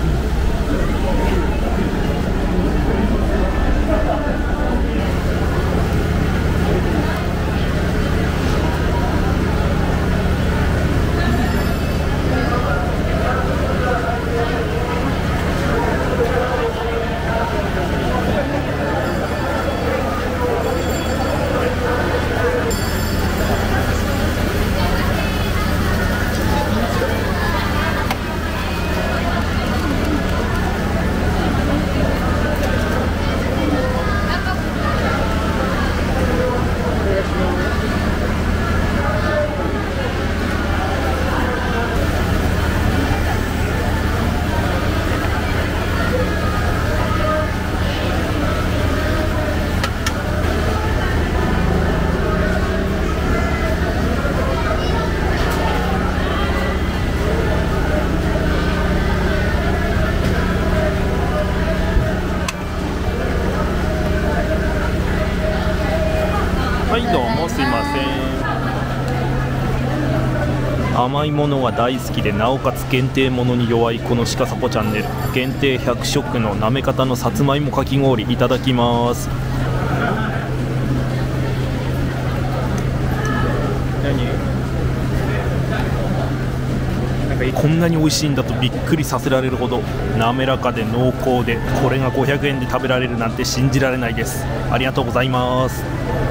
はい、どうもすいません。甘いものが大好きでなおかつ限定ものに弱いこの鹿さこチャンネル、限定100食のなめ方のさつまいもかき氷いただきます。こんなに美味しいんだとびっくりさせられるほど滑らかで濃厚で、これが500円で食べられるなんて信じられないです。ありがとうございます。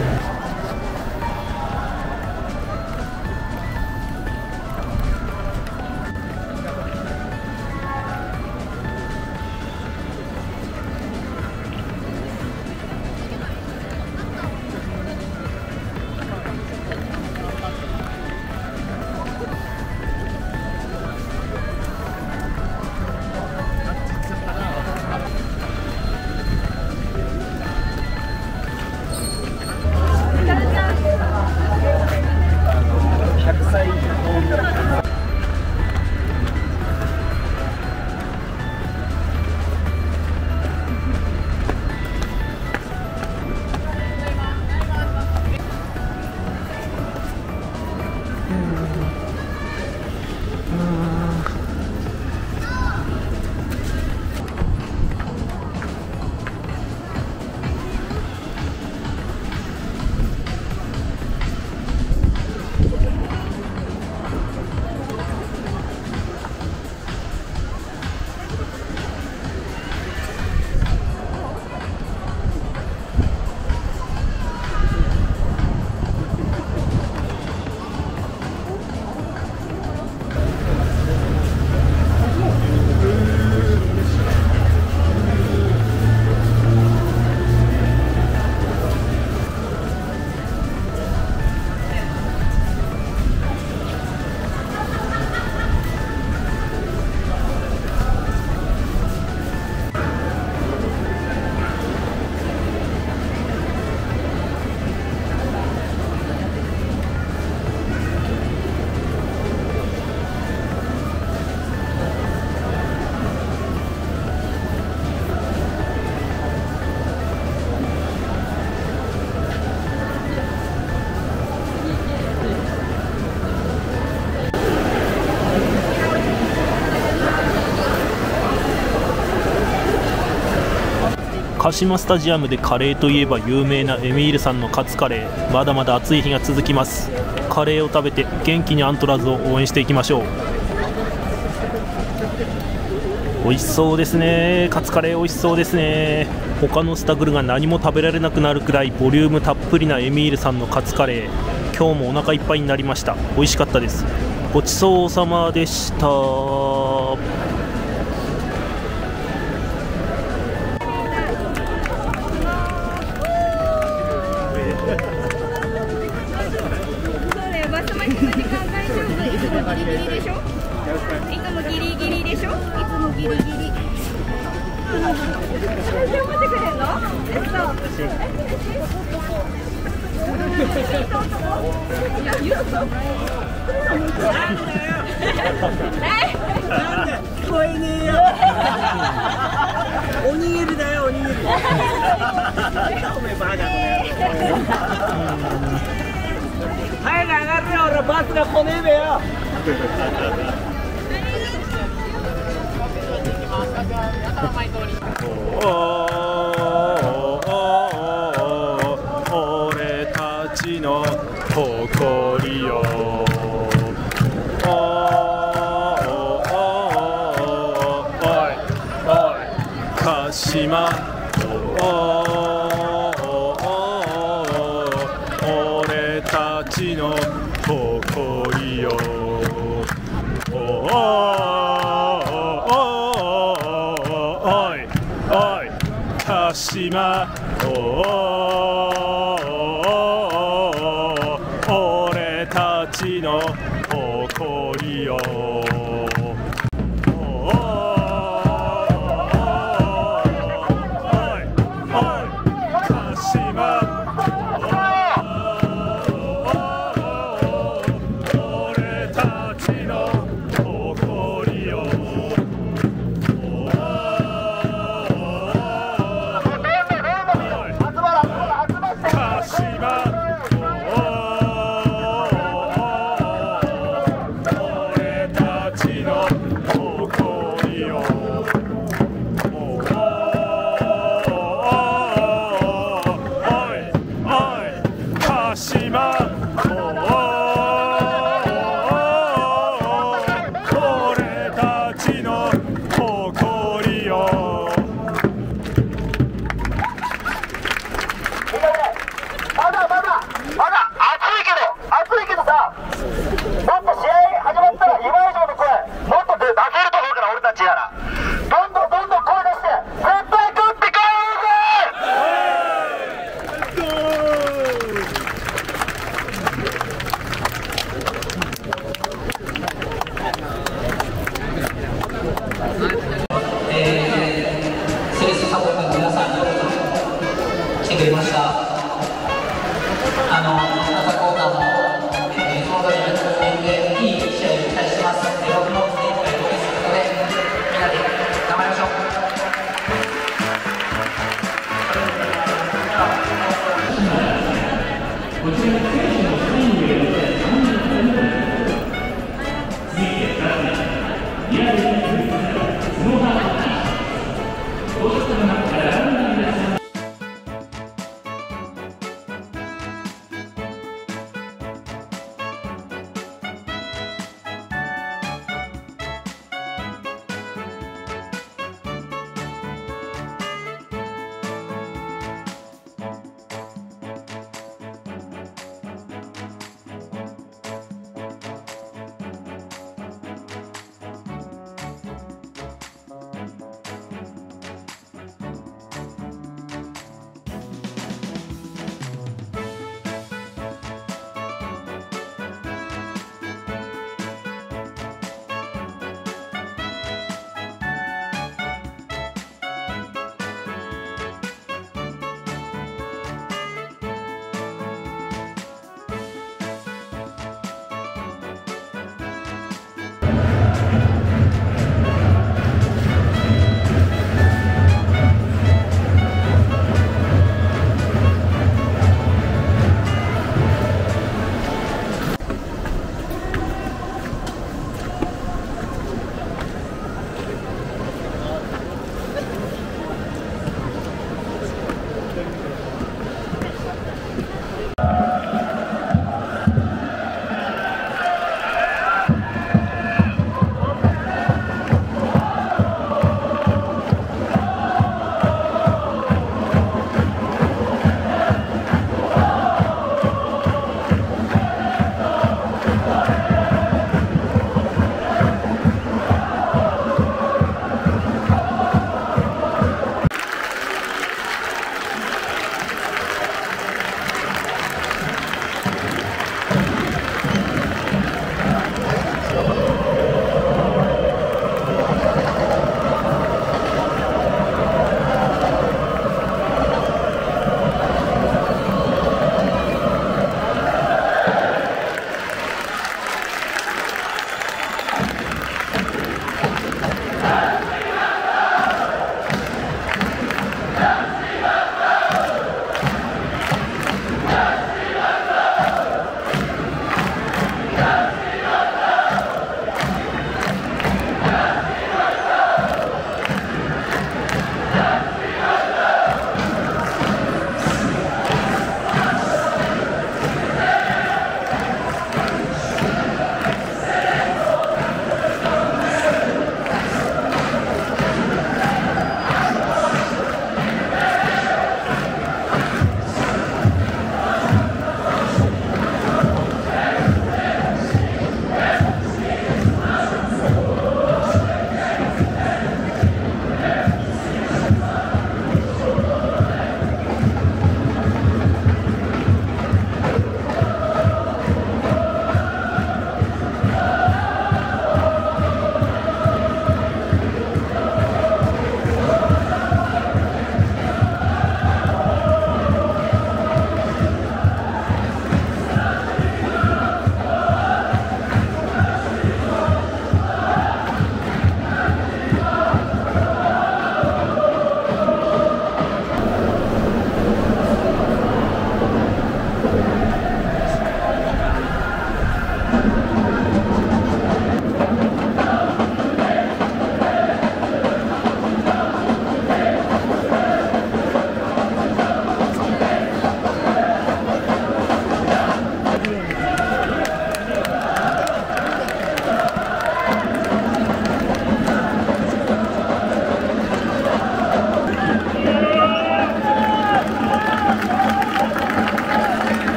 鹿島スタジアムでカレーといえば有名なエミールさんのカツカレー、まだまだ暑い日が続きます。カレーを食べて元気にアントラーズを応援していきましょう。美味しそうですね。カツカレー美味しそうですね。他のスタグルが何も食べられなくなるくらいボリュームたっぷりなエミールさんのカツカレー、今日もお腹いっぱいになりました。美味しかったです。ごちそうさまでした。 ギリギリでしょ？いつもギリギリでしょ？いつもギリギリ。全然持ってくれんの？ 聞こえねえよ。おにぎりだよ、おにぎり。おめえバカ早く上がるよ、俺バスが来ねえべよ。 島俺たちの誇りよおいおい鹿島俺たちの誇りよ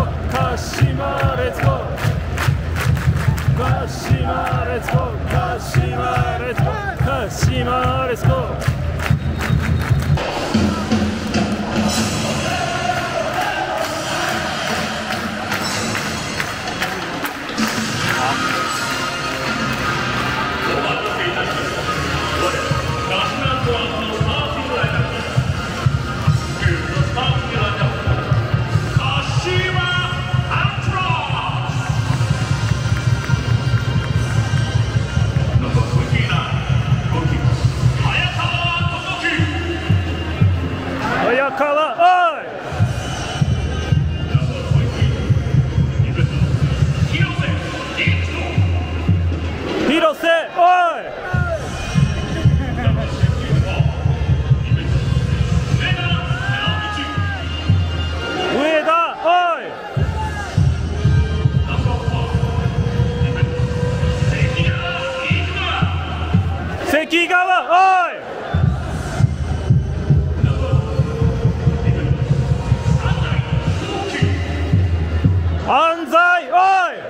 鹿島レッツゴー鹿島レッツゴー鹿島レッツゴー鹿島レッツゴー早川おい広瀬おい上田おい関川おい安西おい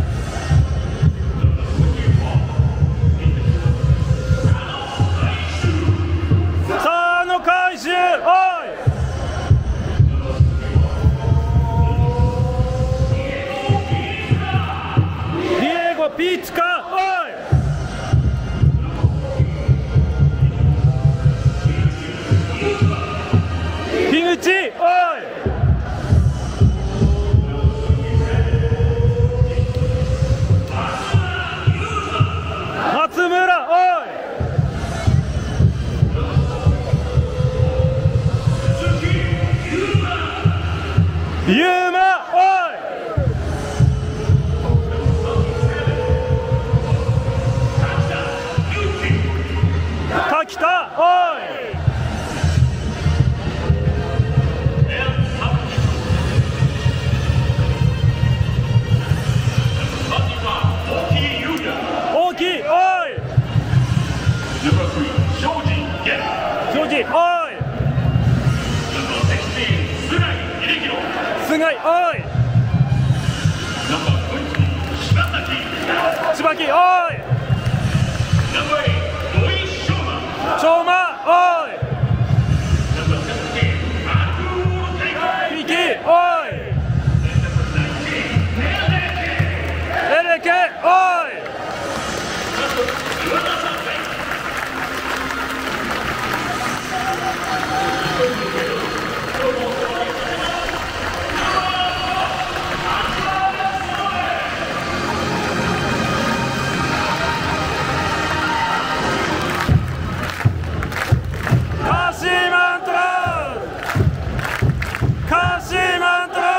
佐野海舟おいディエゴピーツカおい樋口おい松村おいゆうまおい柿田おい大木おいジョージおい菅井おい柴木おい長馬おい三木おいエレケおい鹿島アントラーズ鹿島アントラーズ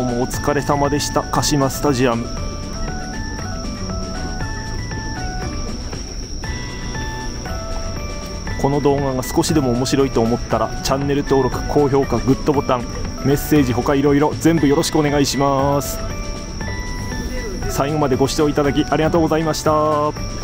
もお疲れ様でした。鹿島スタジアム。この動画が少しでも面白いと思ったらチャンネル登録、高評価、グッドボタン、メッセージ他いろいろ全部よろしくお願いします。最後までご視聴いただきありがとうございました。